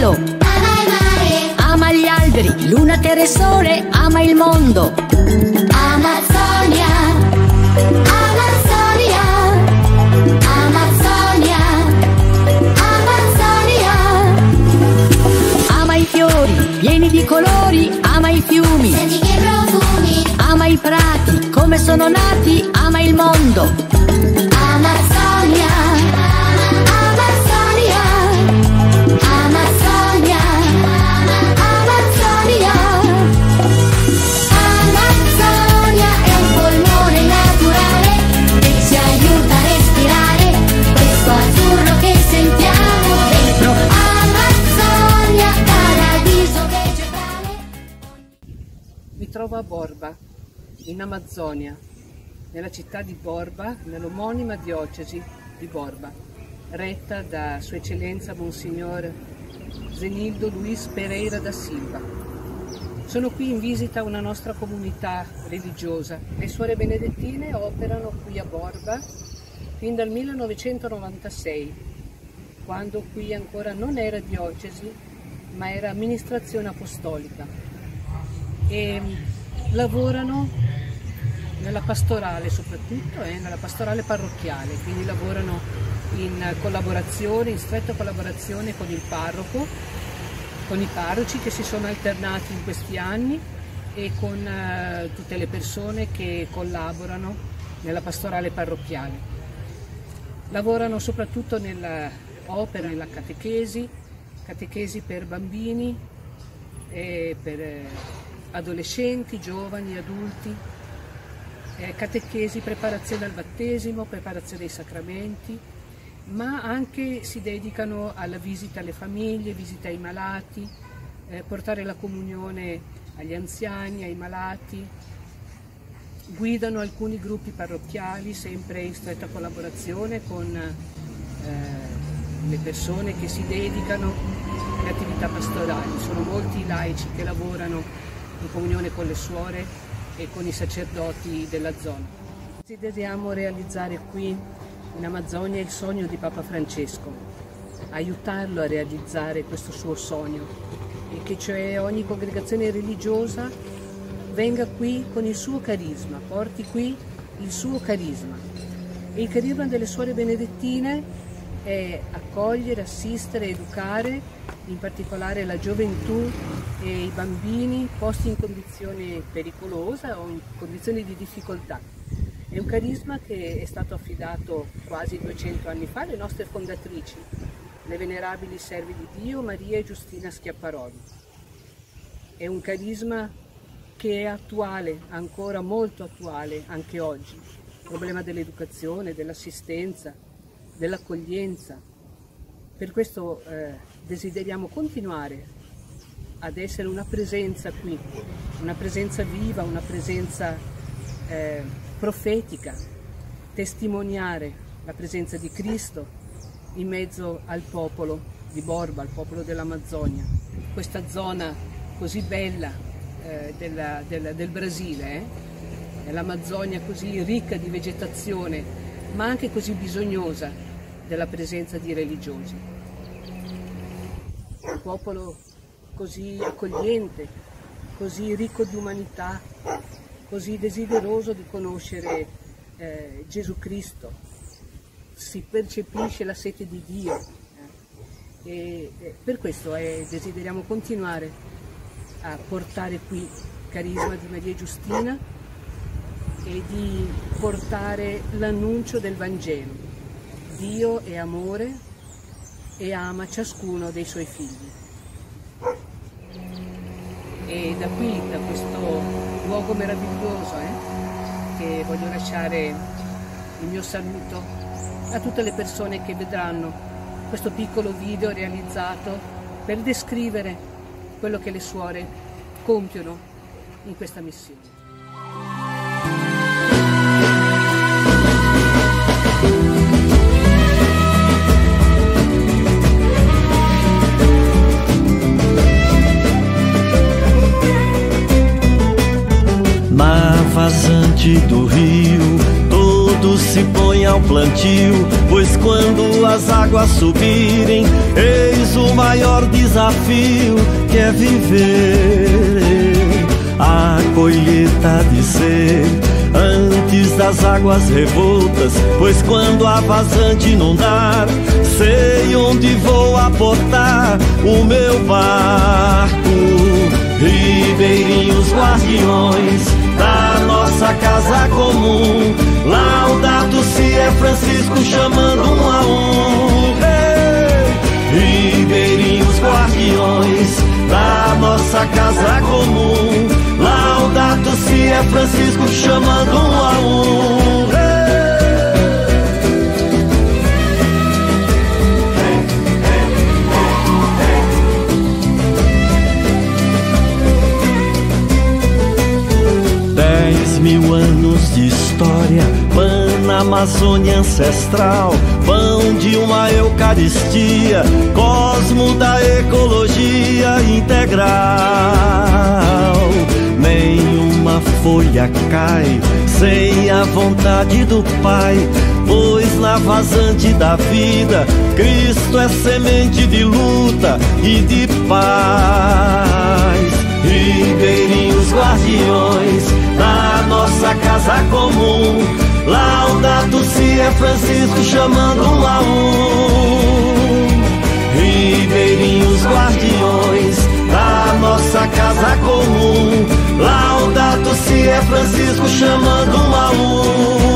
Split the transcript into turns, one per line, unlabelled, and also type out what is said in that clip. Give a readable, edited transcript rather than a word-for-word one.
cielo,
ama il mare,
ama gli alberi, luna, terra e sole, ama il mondo.
Amazzonia, Amazzonia, Amazzonia, Amazzonia.
Ama i fiori, pieni di colori, ama i fiumi,
Senti che profumi,
ama i prati, come sono nati, ama il mondo.
Amazzonia, Amazzonia, Amazzonia, Amazzonia. Amazzonia è un polmone naturale che ci aiuta a respirare questo azzurro che sentiamo dentro. Amazzonia, paradiso vegetale.
Mi trovo a Borba, in Amazzonia, nella città di Borba, nell'omonima diocesi di Borba, retta da Sua Eccellenza Monsignor Zenildo Luis Pereira da Silva. Sono qui in visita a una nostra comunità religiosa. Le Suore Benedettine operano qui a Borba fin dal 1996, quando qui ancora non era diocesi, ma era amministrazione apostolica. E lavorano nella pastorale soprattutto, nella pastorale parrocchiale, quindi lavorano in collaborazione, in stretta collaborazione con il parroco, con i parroci che si sono alternati in questi anni e con tutte le persone che collaborano nella pastorale parrocchiale. Lavorano soprattutto nell'opera, nella catechesi per bambini, e per adolescenti, giovani, adulti, catechesi, preparazione al battesimo, preparazione ai sacramenti, ma anche si dedicano alla visita alle famiglie, visita ai malati, portare la comunione agli anziani, ai malati, guidano alcuni gruppi parrocchiali sempre in stretta collaborazione con le persone che si dedicano alle attività pastorali. Sono molti i laici che lavorano in comunione con le suore e con i sacerdoti della zona. Desideriamo realizzare qui in Amazzonia il sogno di Papa Francesco, aiutarlo a realizzare questo suo sogno, e che cioè ogni congregazione religiosa venga qui con il suo carisma, porti qui il suo carisma. E il carisma delle Suore Benedettine è accogliere, assistere, educare, in particolare la gioventù e i bambini posti in condizioni pericolose o in condizioni di difficoltà. È un carisma che è stato affidato quasi 200 anni fa alle nostre fondatrici, le venerabili serve di Dio Maria e Giustina Schiaparoli. È un carisma che è attuale, ancora molto attuale anche oggi. Il problema dell'educazione, dell'assistenza, dell'accoglienza. Per questo desideriamo continuare ad essere una presenza qui, una presenza viva, una presenza profetica, testimoniare la presenza di Cristo in mezzo al popolo di Borba, al popolo dell'Amazzonia. Questa zona così bella del Brasile, l'Amazzonia così ricca di vegetazione, ma anche così bisognosa della presenza di religiosi. Un popolo così accogliente, così ricco di umanità, così desideroso di conoscere Gesù Cristo. Si percepisce la sete di Dio e per questo desideriamo continuare a portare qui il carisma di Maria Giustina e di portare l'annuncio del Vangelo. Dio è amore e ama ciascuno dei suoi figli. E da qui, da questo luogo meraviglioso, che voglio lasciare il mio saluto a tutte le persone che vedranno questo piccolo video realizzato per descrivere quello che le suore compiono in questa missione.
Na vazante do rio, todos se põem ao plantio, pois quando as águas subirem, eis uma maior desafio que é viver a colheita de ser antes das águas revoltas, pois quando a vazante inundar, sei onde vou aportar o meu barco. Ribeirinhos guardiões da nossa casa comum, Laudato Si é Francisco chamando um a um. Ribeirinhos guardiões da nossa casa comum, Laudato Si é Francisco chamando um a um. 10.000 anos de história, Pana Amazônia ancestral, pão de uma Eucaristia, cosmo da ecologia integral. Nenhuma folha cai sem a vontade do Pai, pois na vazante da vida Cristo é semente de luta e de paz. Ribeirinhos guardiões da nossa casa comum, Laudato Si é Francisco chamando um a um. Ribeirinhos guardiões da nossa casa comum, Laudato Si é Francisco chamando um a um.